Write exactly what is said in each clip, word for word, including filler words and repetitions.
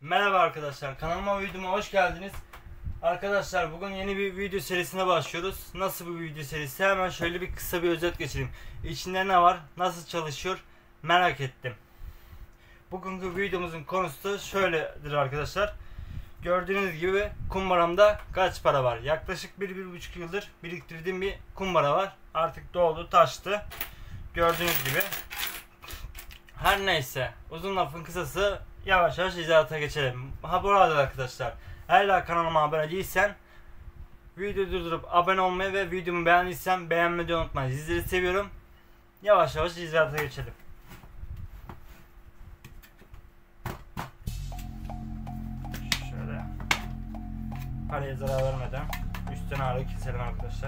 Merhaba arkadaşlar, kanalıma videoma hoş geldiniz. Arkadaşlar bugün yeni bir video serisine başlıyoruz. Nasıl bir video serisi? Hemen şöyle bir kısa bir özet geçireyim. İçinde ne var? Nasıl çalışıyor? Merak ettim. Bugünkü videomuzun konusu da şöyledir arkadaşlar. Gördüğünüz gibi kumbaramda kaç para var? Yaklaşık bir bir buçuk yıldır biriktirdiğim bir kumbara var. Artık doldu, taştı. Gördüğünüz gibi. Her neyse, uzun lafın kısası, yavaş yavaş icraata geçelim. Ha bu arada arkadaşlar, hala kanalıma abone değilsen videoyu durdurup abone olmayı ve videomu beğendiysen beğenmeyi de unutmayın. Sizleri seviyorum. Yavaş yavaş icraata geçelim. Şöyle paraya zarar vermeden üstten ağrı keselim arkadaşlar.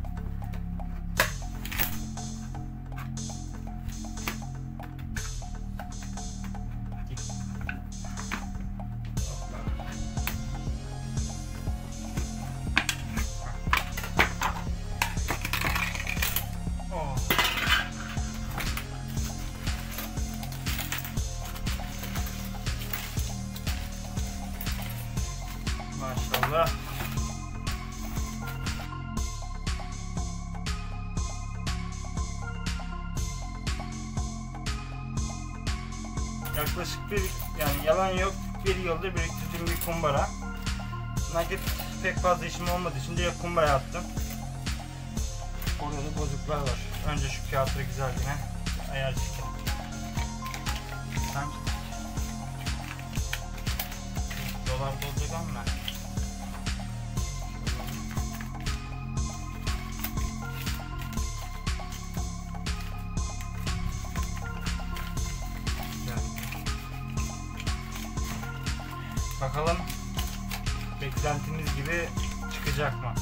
Maşallah. Yaklaşık bir, yani yalan yok, bir yıldır biriktirdiğim bir kumbara. Nakit pek fazla işim olmadığı için de kumbaraya attım. Orada da bozuklar var. Önce şu kağıtları güzelce ayar çekelim. Sen dolar dolacak ama bakalım beklentimiz gibi çıkacak mı?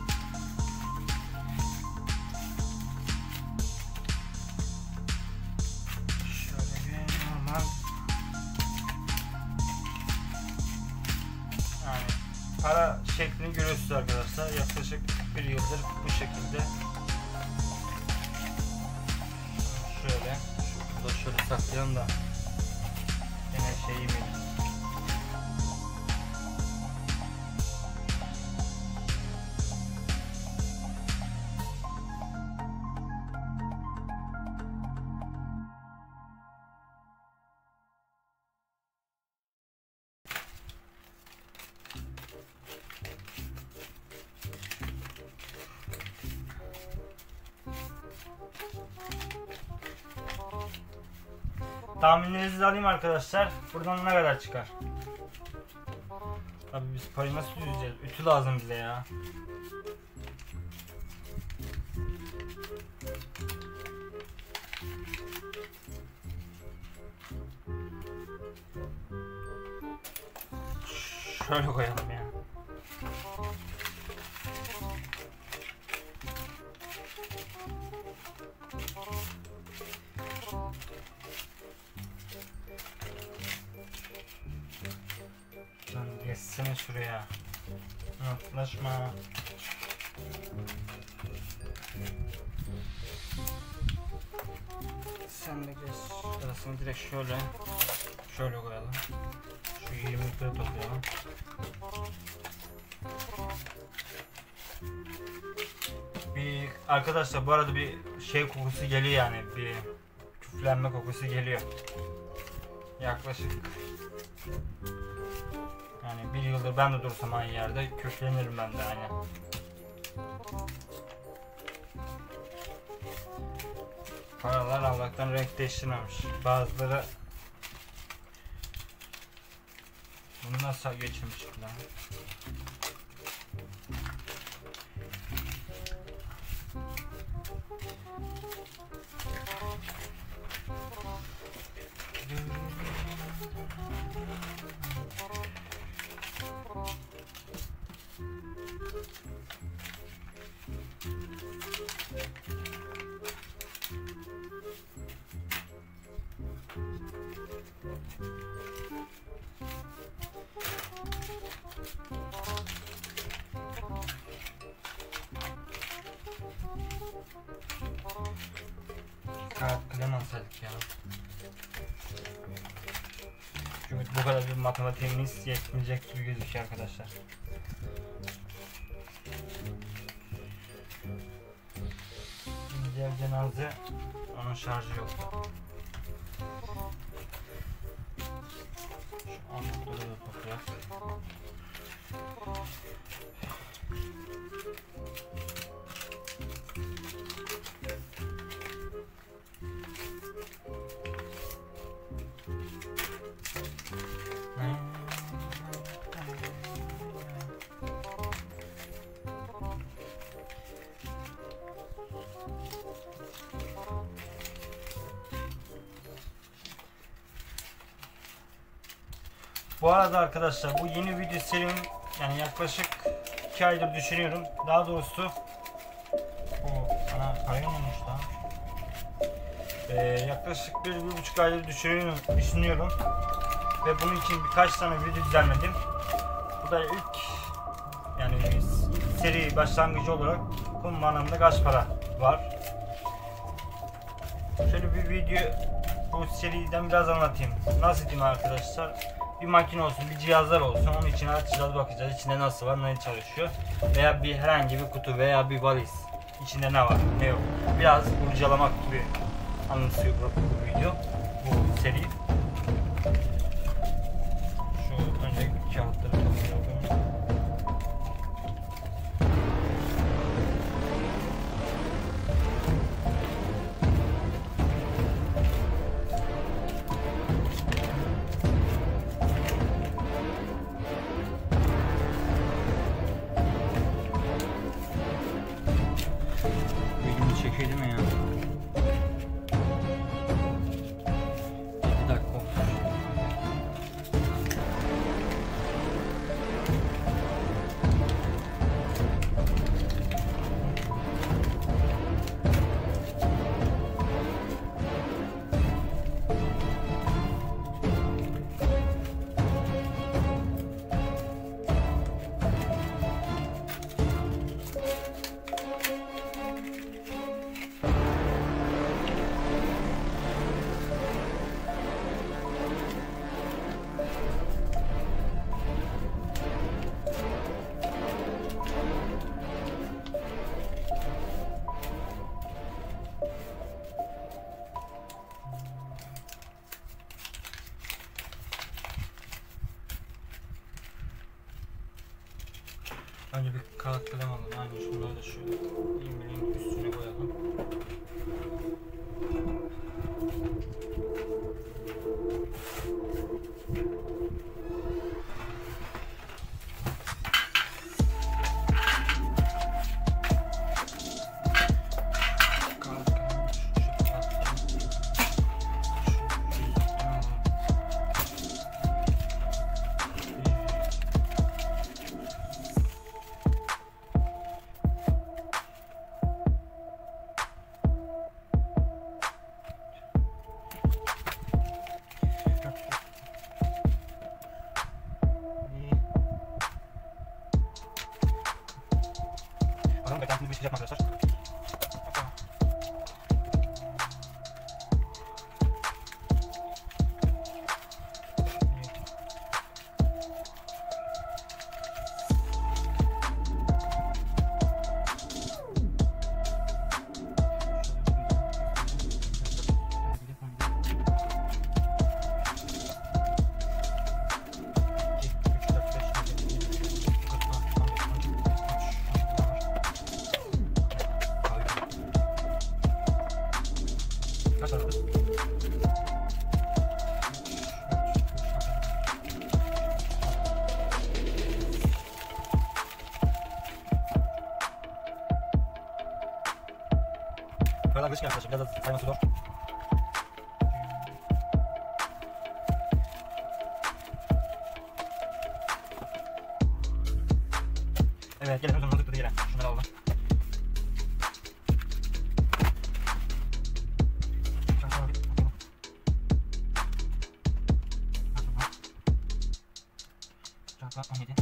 Şöyle bir normal, yani para şeklini görüyorsunuz arkadaşlar. Yaklaşık bir yıldır bu şekilde. Şöyle şurada şöyle saklayalım da yine şeyi mi? Tahminlerinizi alayım arkadaşlar. Buradan ne kadar çıkar? Abi biz parayı nasıl yüzeceğiz? Ütü lazım bize ya. Şöyle koyalım ya. Geçsene şuraya. Yaklaşma. Sen de geç. Arasını direkt şöyle şöyle koyalım. Şu yirmilikleri toplayalım. Bir arkadaşlar bu arada bir şey kokusu geliyor, yani bir küflenme kokusu geliyor. Yaklaşık yani bir yıldır ben de dursam aynı yerde köklenirim ben de hani. Paralar Allah'tan renk değiştirmemiş. Bazıları bunu nasıl geçirmiş lan? Kağıt kalem alsaydık ya. Çünkü o kadar bir matematiğimiz yetmeyecek gibi gözüküyor arkadaşlar. Diğer cenaze, onun şarjı yoktu. Şu an burada da toprak. Bu arada arkadaşlar bu yeni video serim yani yaklaşık iki aydır düşünüyorum. Daha doğrusu o ana kaygan olmuş lan. Ee, yaklaşık bir, bir buçuk aydır düşünüyorum, düşünüyorum. Ve bunun için birkaç tane video düzenledim. Bu da ilk yani seri başlangıcı olarak kummanamda kaç para var. Şöyle bir video bu seriden biraz anlatayım. Nasıl diyeyim arkadaşlar? Bir makine olsun, bir cihazlar olsun. Onun için açacağız, bakacağız. İçinde nasıl var, ne çalışıyor. Veya bir herhangi bir kutu veya bir valiz. İçinde ne var, ne yok. Biraz kurcalamak gibi anlatıyor bu, bu video, bu seri. Şu önceki kağıtları toplayalım. Çekiyor değil mi ya? Bir dakika olmuş. Önce bir kağıt kalem alalım. Aynı şunları da şöyle ilmeğin üstüne koyalım. Bakalım beklentimiz bir şey yapmak arkadaşlar. Kaç tane var? Paralar geçmiyor arkadaşlar. Biraz da sayması zor. Evet, gelin uzun mantıklı değil. Şunları alalım. on yedi.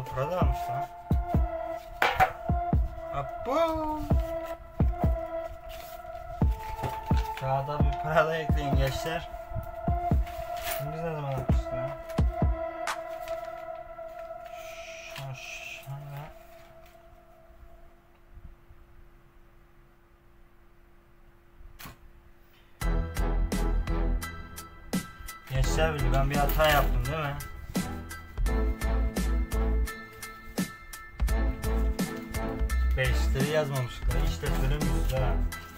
para da almış lan. Abu. Kağıda bir para da ekleyin gençler. Şimdi biz ne zaman yapmıştık ya? Şöyle. Gençler Birliği, ben bir hata yaptım değil mi? Beşleri yazmamışlar. İşte söylemişiz ha.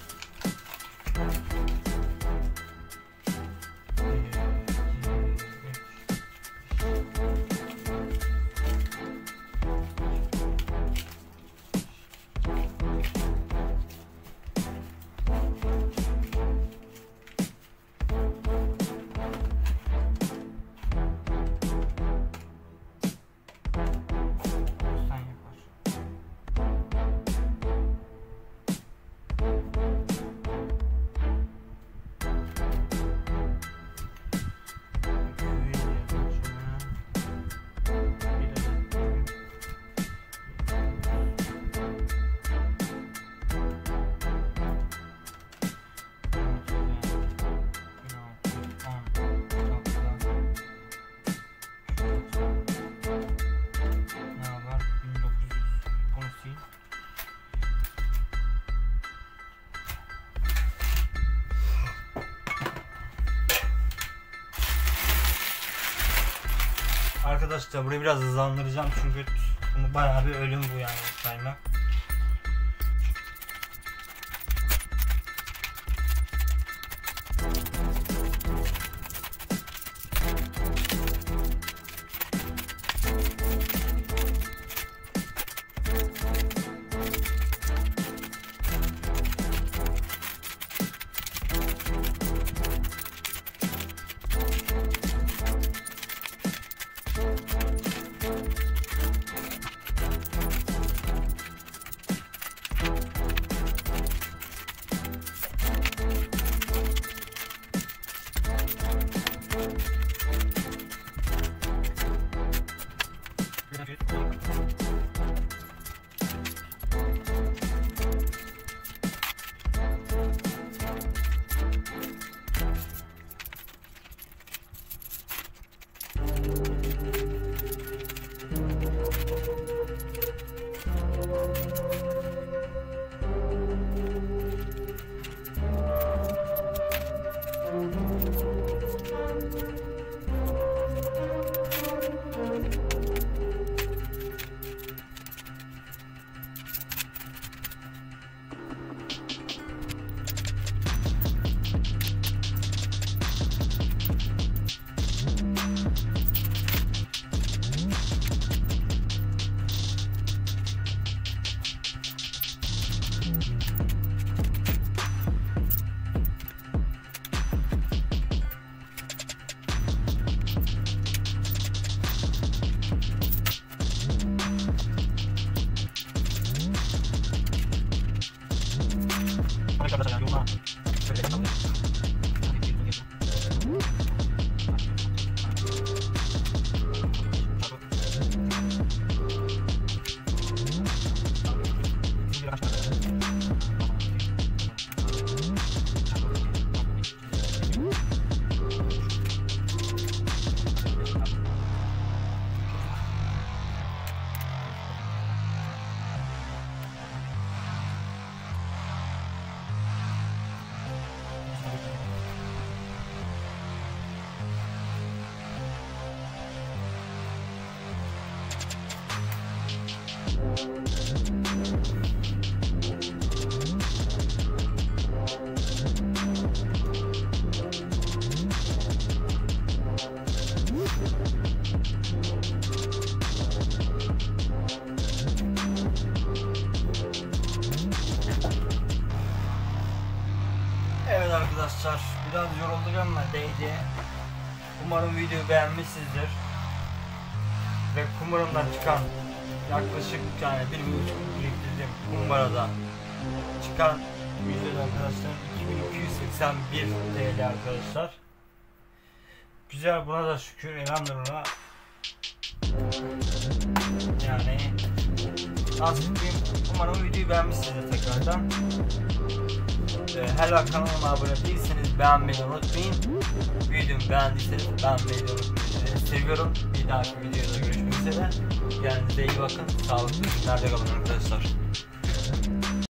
Arkadaşlar burayı biraz hızlandıracağım çünkü bunu bayağı bir ölüm bu yani saymak. Evet arkadaşlar, biraz yorulduk ama değdi. Umarım videoyu beğenmişsinizdir. Ve kumbaramdan çıkan yaklaşık yani bir buçuk biriktirdim kumbarada çıkan ücret arkadaşlar iki bin iki yüz seksen bir T L arkadaşlar. Güzel, buna da şükür, elhamdülillah. Yani nasıl diyeyim, umarım videoyu beğenmişsinizdir tekrardan. Ee, hala kanalıma abone değilseniz beğenmeyi unutmayın. Videomu beğendiyseniz beğenmeyi unutmayın. Ee, seviyorum. Bir dahaki videoda görüşmek üzere. Kendinize iyi bakın. Sağlıklı günlerde kalın arkadaşlar.